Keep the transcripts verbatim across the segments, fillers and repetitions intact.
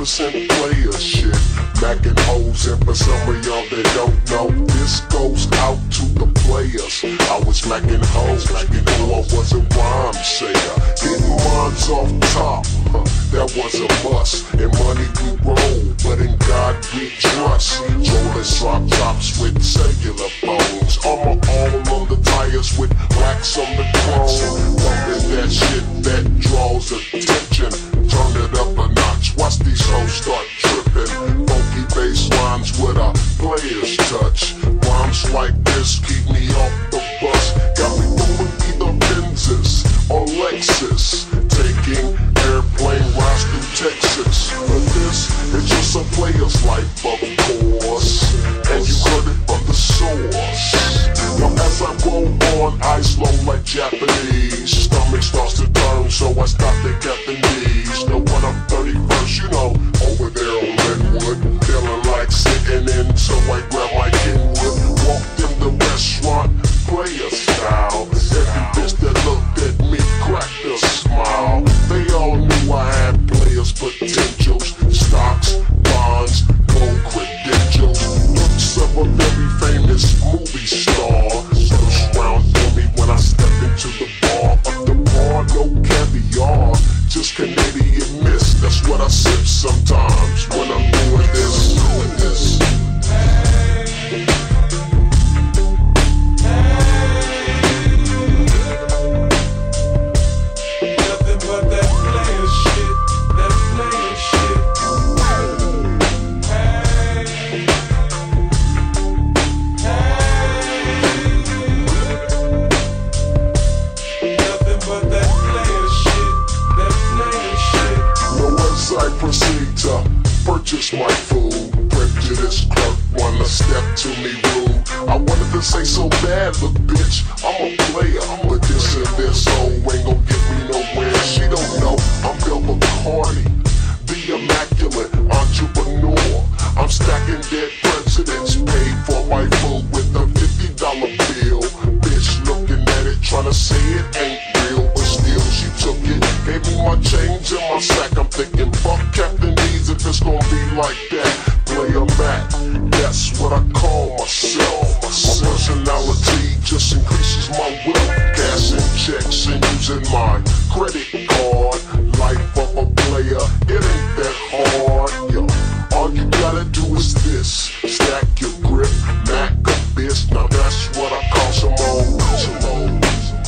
percent player shit. Mackin' hoes, and for some of y'all that don't know, this goes out to the players. I was mackin' hoes, you know I was a rhyme sayer. Hitting rhymes off top, huh, that was a must. In money we roll, but in God we trust. Rolling drop tops with cellular phones. Armor all on the tires with wax on the chrome. Bumping that shit that draws attention. Turn it up a notch, watch these hoes start tripping. Funky bass lines with a player's touch. Rhymes like this keep me off the bus. Got me doing either Benzes or Lexus, taking airplane rides through Texas. But this is just a player's life, of course, and you heard it from the source. Now as I roll on, eyes low like Japanese, stomach starts to turn, so I stop the Japanese. Know what, I'm thirty-first, you know, over there on Redwood, feeling like sitting in, so I grab my Kenwood. Walked in the restaurant, player style. Every bitch that looked at me cracked a smile. They all knew I had players' potentials, stocks, bonds, gold credentials. Looks of a very famous movie star. First round for me when I step into the bar. Up the bar, no caviar, just Canadian mist. That's what I sip sometimes when I'm doing this, doing this. Proceed to purchase my food. Prejudice clerk wanna step to me rude. I wanted to say so bad, look bitch, I'm a player, but this and this hoe ain't gon' get me nowhere. She don't know I'm Bill McCarty, the immaculate entrepreneur. I'm stacking dead presidents, paid for my food with a fifty dollar bill. Bitch looking at it, tryna say it ain't real, but still she took it. Gave me my change in my sack. I'm thinking, fuck Captain D's if it's gon' be like that. Play a Mac, that's what I call myself. My personality just increases my wealth. Cashing checks and using my credit card. Life of a player, it ain't that hard, yo. All you gotta do is this: stack your grip, Mac a bitch. Now that's what I call some old, some old.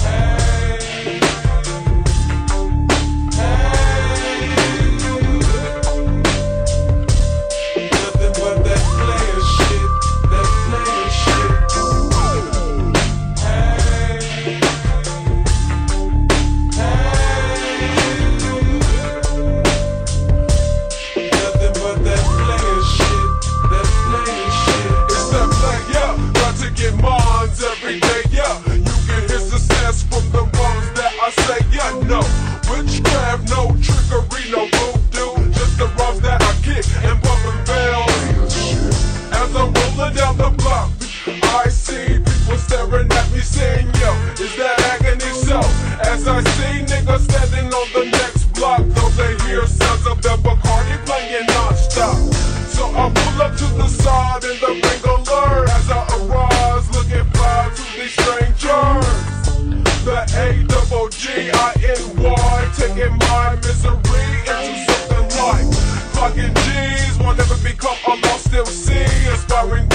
As I see niggas standing on the next block, though they hear sounds of the Bacardi playing non-stop. So I pull up to the side and the ring alert as I arise, looking fly to these strangers. The A double G I N Y, taking my misery into something like clocking G's, will never become a lost M C, inspiring